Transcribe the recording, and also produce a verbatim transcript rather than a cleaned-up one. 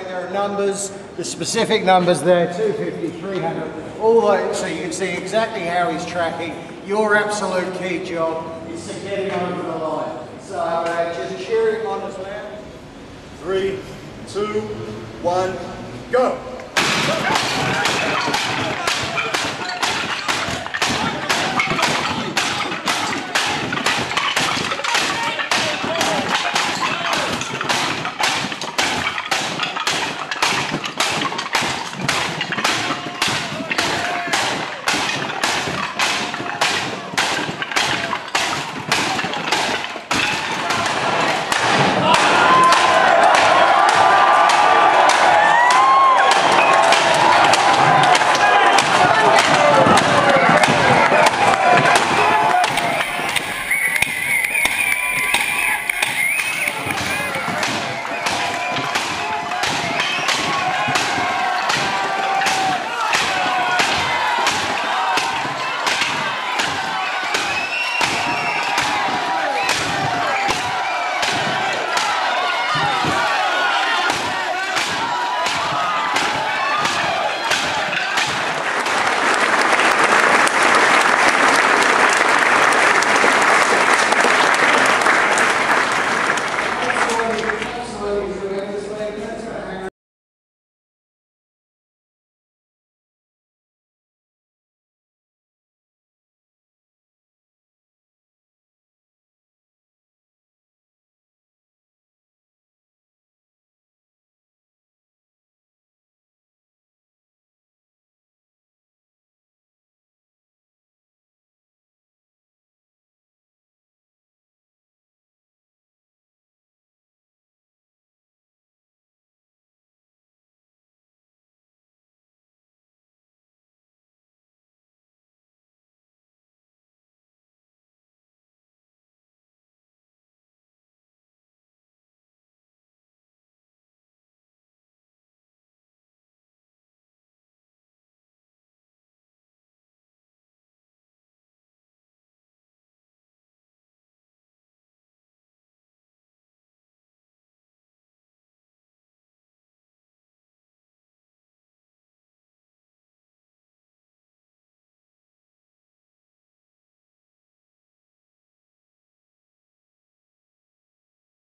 way there are numbers, the specific numbers there, two fifty, three hundred, all those, so you can see exactly how he's tracking. Your absolute key job is to get him over the line. So uh, just cheer him on as well. Three, two, one, go.